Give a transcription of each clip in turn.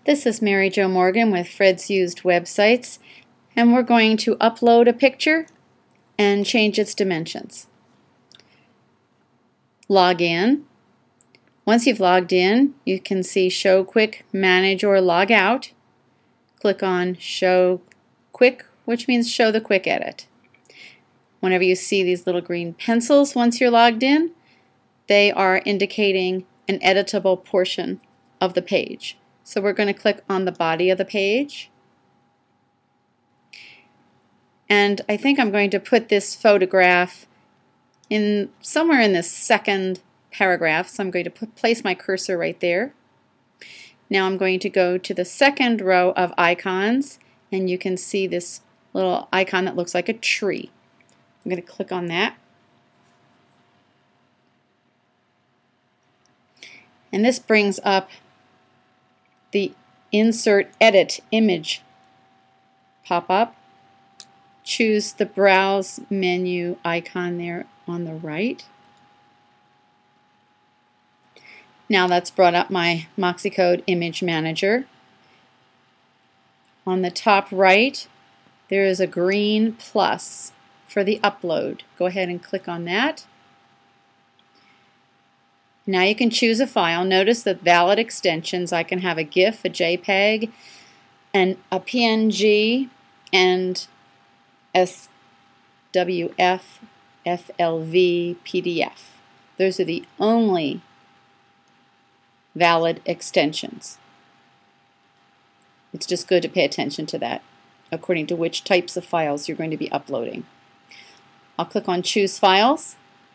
This is Mary Jo Morgan with Fred's Used Websites, and we're going to upload a picture and change its dimensions. Log in. Once you've logged in, you can see Show Quick, Manage, or Log Out. Click on Show Quick, which means show the quick edit. Whenever you see these little green pencils once you're logged in, they are indicating an editable portion of the page. So we're going to click on the body of the page. And I think I'm going to put this photograph in somewhere in this second paragraph. So I'm going to place my cursor right there. Now I'm going to go to the second row of icons, and you can see this little icon that looks like a tree. I'm going to click on that. And this brings up the Insert Edit Image pop-up. Choose the Browse menu icon there on the right. Now that's brought up my MoxiCode Image Manager. On the top right, there is a green plus for the upload. Go ahead and click on that. Now you can choose a file. Notice the valid extensions. I can have a GIF, a JPEG, and a PNG, and SWF, FLV, PDF. Those are the only valid extensions. It's just good to pay attention to that according to which types of files you're going to be uploading. I'll click on Choose Files.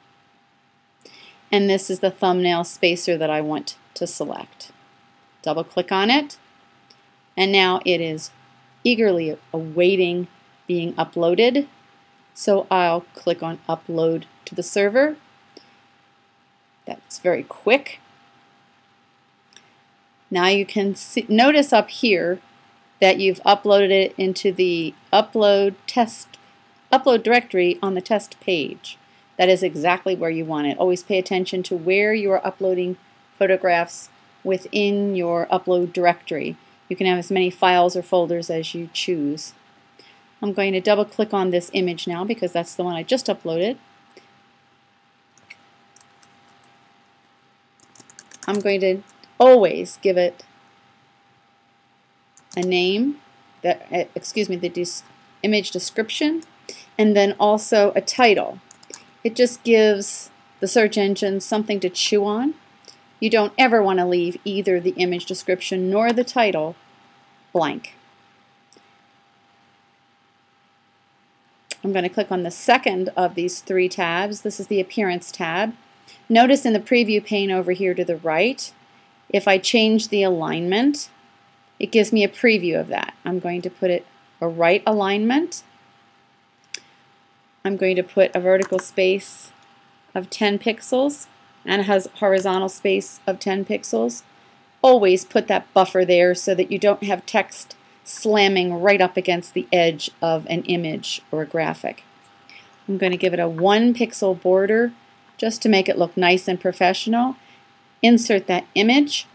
And this is the thumbnail spacer that I want to select. Double click on it, and now it is eagerly awaiting being uploaded. So I'll click on Upload to the server. That's very quick. Now you can notice up here that you've uploaded it into the upload directory on the test page. That is exactly where you want it. Always pay attention to where you are uploading photographs within your upload directory. You can have as many files or folders as you choose. I'm going to double click on this image now because that's the one I just uploaded. I'm going to always give it a name, the image description, and then also a title. It just gives the search engine something to chew on. You don't ever want to leave either the image description nor the title blank. I'm going to click on the second of these three tabs. This is the Appearance tab. Notice in the preview pane over here to the right, if I change the alignment, it gives me a preview of that. I'm going to put it a right alignment. I'm going to put a vertical space of 10 pixels and it has horizontal space of 10 pixels. Always put that buffer there so that you don't have text slamming right up against the edge of an image or a graphic. I'm going to give it a 1 pixel border just to make it look nice and professional. Insert that image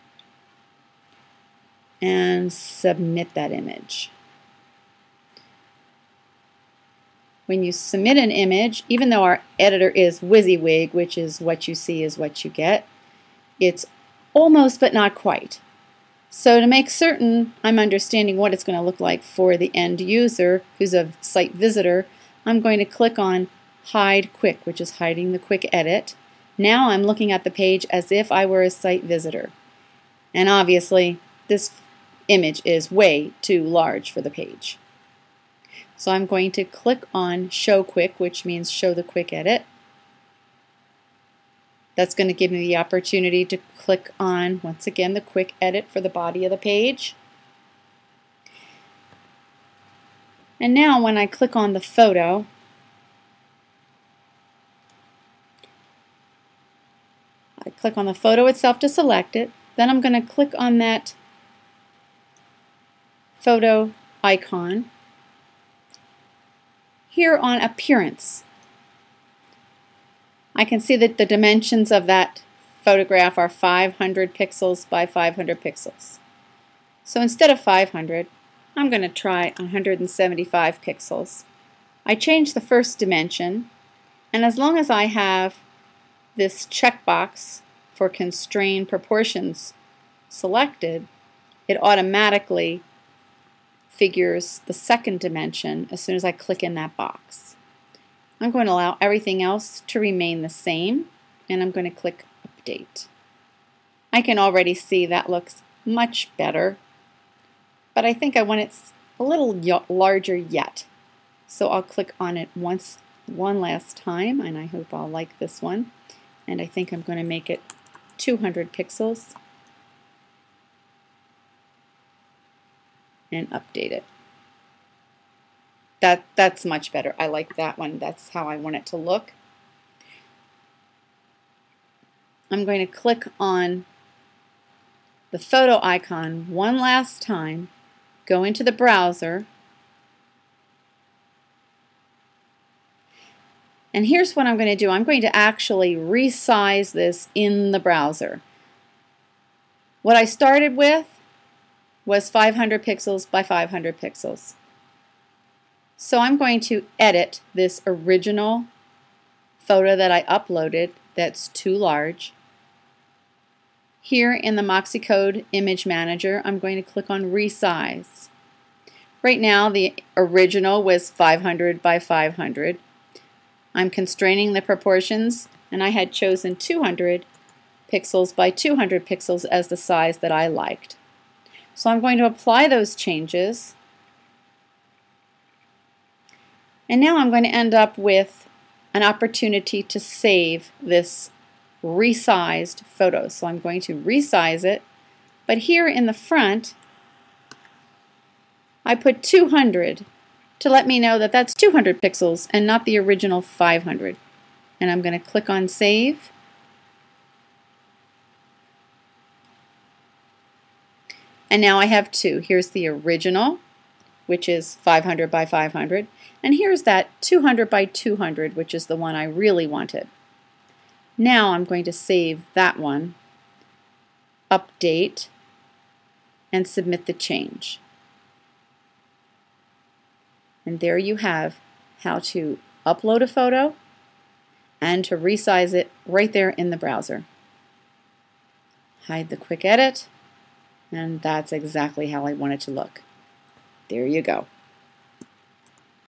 and submit that image. When you submit an image, even though our editor is WYSIWYG, which is what you see is what you get, it's almost but not quite. So to make certain I'm understanding what it's going to look like for the end user who's a site visitor, I'm going to click on Hide Quick, which is hiding the quick edit. Now I'm looking at the page as if I were a site visitor. And obviously this image is way too large for the page. So I'm going to click on Show Quick, which means show the quick edit. That's going to give me the opportunity to click on, once again, the quick edit for the body of the page. And now when I click on the photo, I click on the photo itself to select it. Then I'm going to click on that photo icon. Here on Appearance, I can see that the dimensions of that photograph are 500 pixels by 500 pixels. So instead of 500, I'm going to try 175 pixels. I change the first dimension, and as long as I have this checkbox for constrain proportions selected, it automatically figures the second dimension as soon as I click in that box. I'm going to allow everything else to remain the same, and I'm going to click Update. I can already see that looks much better, but I think I want it a little larger yet. So I'll click on it one last time, and I hope I'll like this one. And I think I'm going to make it 200 pixels and update it. That's much better. I like that one. That's how I want it to look. I'm going to click on the photo icon one last time, go into the browser, and here's what I'm going to do. I'm going to actually resize this in the browser. What I started with was 500 pixels by 500 pixels. So I'm going to edit this original photo that I uploaded that's too large. Here in the Moxie Code Image Manager, I'm going to click on Resize. Right now the original was 500 by 500. I'm constraining the proportions, and I had chosen 200 pixels by 200 pixels as the size that I liked. So I'm going to apply those changes, and now I'm going to end up with an opportunity to save this resized photo. So I'm going to resize it, but here in the front I put 200 to let me know that that's 200 pixels and not the original 500. And I'm going to click on Save. And now I have two. Here's the original, which is 500 by 500, and here's that 200 by 200, which is the one I really wanted. Now I'm going to save that one, update, and submit the change. And there you have how to upload a photo and to resize it right there in the browser. Hide the quick edit, and that's exactly how I want it to look. There you go.